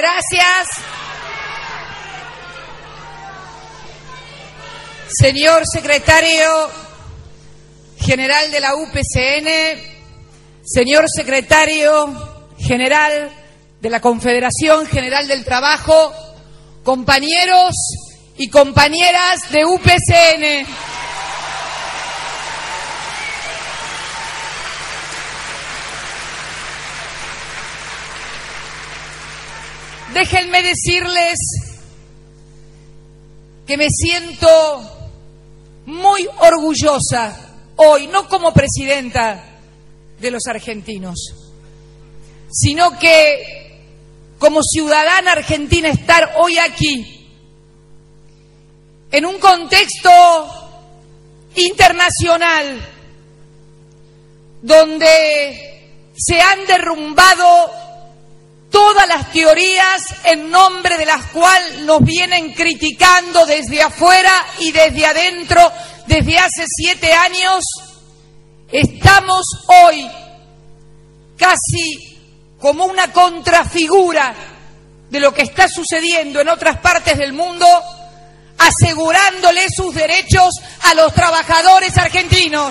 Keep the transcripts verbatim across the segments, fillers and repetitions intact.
Gracias. Señor secretario general de la U P C N, señor secretario general de la Confederación General del Trabajo, compañeros y compañeras de U P C N. Déjenme decirles que me siento muy orgullosa hoy, no como presidenta de los argentinos, sino que como ciudadana argentina estar hoy aquí, en un contexto internacional, donde se han derrumbado todas las teorías en nombre de las cuales nos vienen criticando desde afuera y desde adentro desde hace siete años, estamos hoy casi como una contrafigura de lo que está sucediendo en otras partes del mundo, asegurándole sus derechos a los trabajadores argentinos.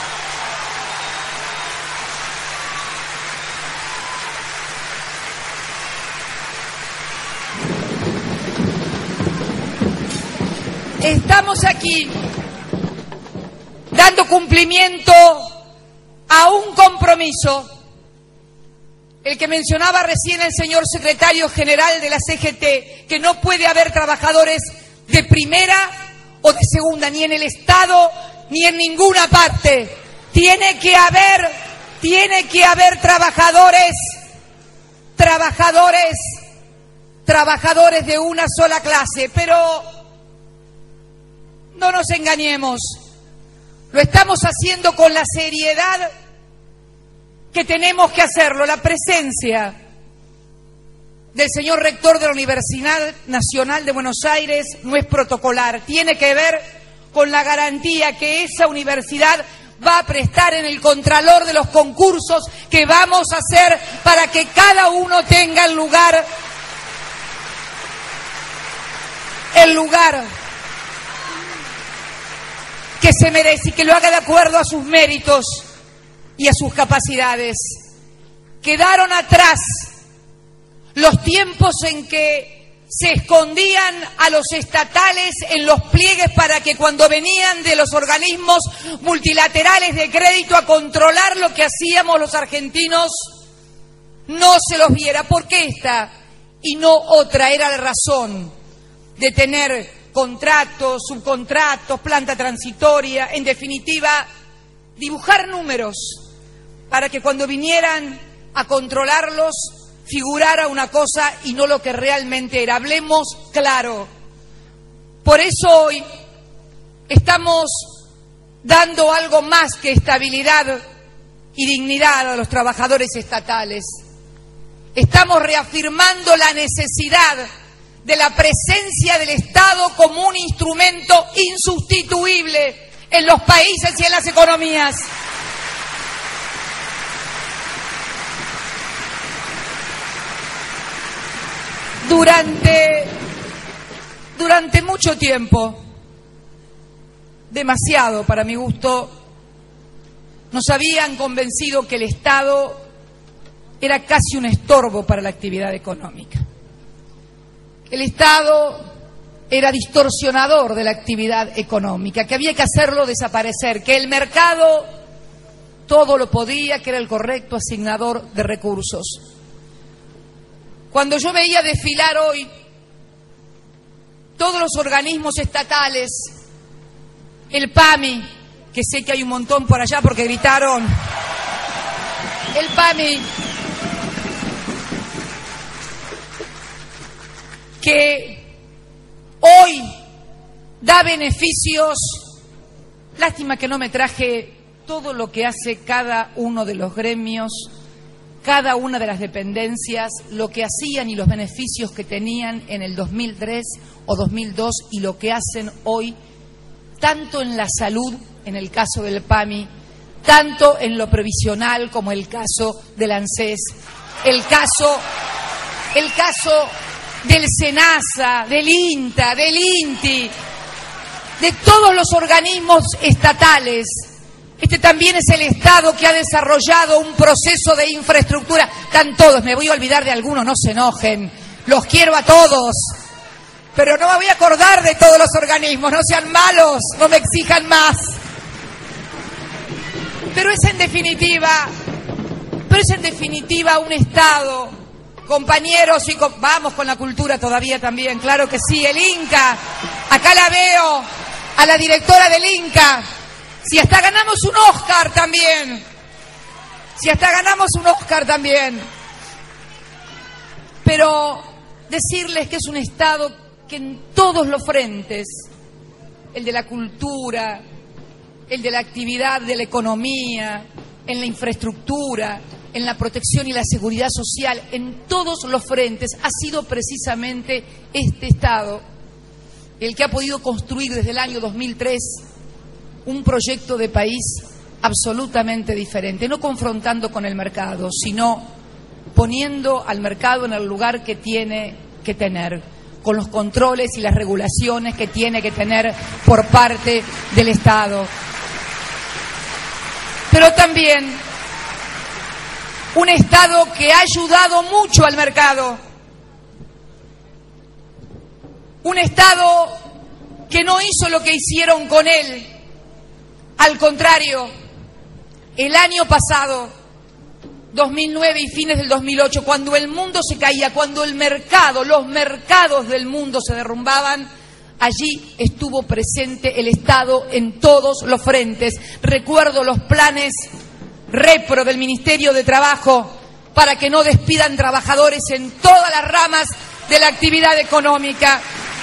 Estamos aquí dando cumplimiento a un compromiso, el que mencionaba recién el señor secretario general de la C G T, que no puede haber trabajadores de primera o de segunda, ni en el Estado ni en ninguna parte. Tiene que haber, tiene que haber trabajadores, trabajadores, trabajadores de una sola clase, pero no nos engañemos, lo estamos haciendo con la seriedad que tenemos que hacerlo. La presencia del señor rector de la Universidad Nacional de Buenos Aires no es protocolar, tiene que ver con la garantía que esa universidad va a prestar en el contralor de los concursos que vamos a hacer para que cada uno tenga el lugar, el lugar que se merece y que lo haga de acuerdo a sus méritos y a sus capacidades. Quedaron atrás los tiempos en que se escondían a los estatales en los pliegues para que cuando venían de los organismos multilaterales de crédito a controlar lo que hacíamos los argentinos, no se los viera. Porque esta y no otra era la razón de tener contratos, subcontratos, planta transitoria, en definitiva, dibujar números para que cuando vinieran a controlarlos figurara una cosa y no lo que realmente era. Hablemos claro. Por eso hoy estamos dando algo más que estabilidad y dignidad a los trabajadores estatales. Estamos reafirmando la necesidad de la presencia del Estado como un instrumento insustituible en los países y en las economías. Durante, durante mucho tiempo, demasiado para mi gusto, nos habían convencido que el Estado era casi un estorbo para la actividad económica. El Estado era distorsionador de la actividad económica, que había que hacerlo desaparecer, que el mercado todo lo podía, que era el correcto asignador de recursos. Cuando yo veía desfilar hoy todos los organismos estatales, el P A M I, que sé que hay un montón por allá porque gritaron, el P A M I, que hoy da beneficios. Lástima que no me traje todo lo que hace cada uno de los gremios, cada una de las dependencias, lo que hacían y los beneficios que tenían en el dos mil tres o dos mil dos y lo que hacen hoy, tanto en la salud, en el caso del P A M I, tanto en lo previsional como el caso del ANSES, el caso el caso del SENASA, del INTA, del INTI, de todos los organismos estatales. Este también es el Estado que ha desarrollado un proceso de infraestructura. Están todos, me voy a olvidar de algunos, no se enojen, los quiero a todos, pero no me voy a acordar de todos los organismos, no sean malos, no me exijan más. Pero es en definitiva, pero es en definitiva un Estado, compañeros, y co- vamos con la cultura todavía también, claro que sí, el INCA, acá la veo, a la directora del INCA, si hasta ganamos un Oscar también, si hasta ganamos un Oscar también. Pero decirles que es un Estado que en todos los frentes, el de la cultura, el de la actividad de la economía, en la infraestructura, en la protección y la seguridad social, en todos los frentes, ha sido precisamente este Estado el que ha podido construir desde el año dos mil tres un proyecto de país absolutamente diferente, no confrontando con el mercado, sino poniendo al mercado en el lugar que tiene que tener, con los controles y las regulaciones que tiene que tener por parte del Estado. Pero también un Estado que ha ayudado mucho al mercado, un Estado que no hizo lo que hicieron con él. Al contrario, el año pasado, dos mil nueve y fines del dos mil ocho, cuando el mundo se caía, cuando el mercado, los mercados del mundo se derrumbaban, allí estuvo presente el Estado en todos los frentes. Recuerdo los planes repro del Ministerio de Trabajo para que no despidan trabajadores en todas las ramas de la actividad económica.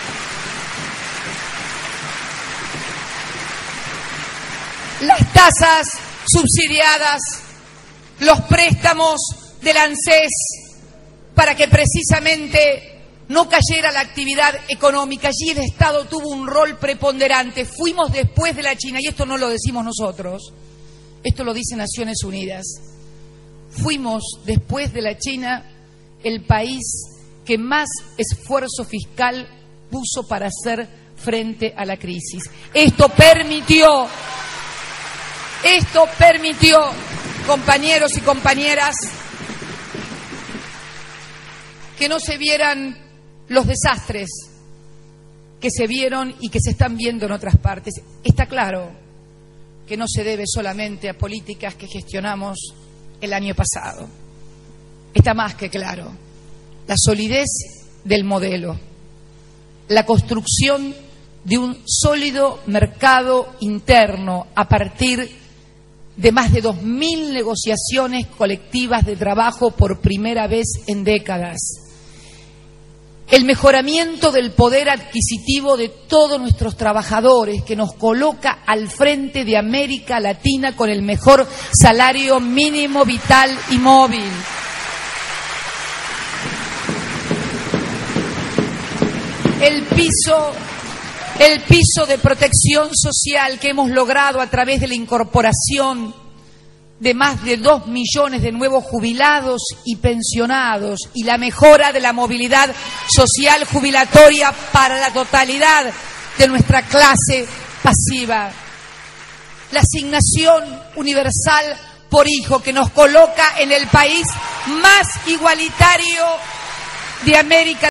Las tasas subsidiadas, los préstamos del ANSES para que precisamente no cayera la actividad económica. Allí el Estado tuvo un rol preponderante. Fuimos después de la China, y esto no lo decimos nosotros, esto lo dice Naciones Unidas. Fuimos después de la China el país que más esfuerzo fiscal puso para hacer frente a la crisis. Esto permitió, esto permitió, compañeros y compañeras, que no se vieran los desastres que se vieron y que se están viendo en otras partes. Está claro que no se debe solamente a políticas que gestionamos el año pasado. Está más que claro. La solidez del modelo, la construcción de un sólido mercado interno a partir de más de dos mil negociaciones colectivas de trabajo por primera vez en décadas. El mejoramiento del poder adquisitivo de todos nuestros trabajadores, que nos coloca al frente de América Latina con el mejor salario mínimo vital y móvil. El piso, el piso de protección social que hemos logrado a través de la incorporación de más de dos millones de nuevos jubilados y pensionados, y la mejora de la movilidad social jubilatoria para la totalidad de nuestra clase pasiva. La asignación universal por hijo, que nos coloca en el país más igualitario de América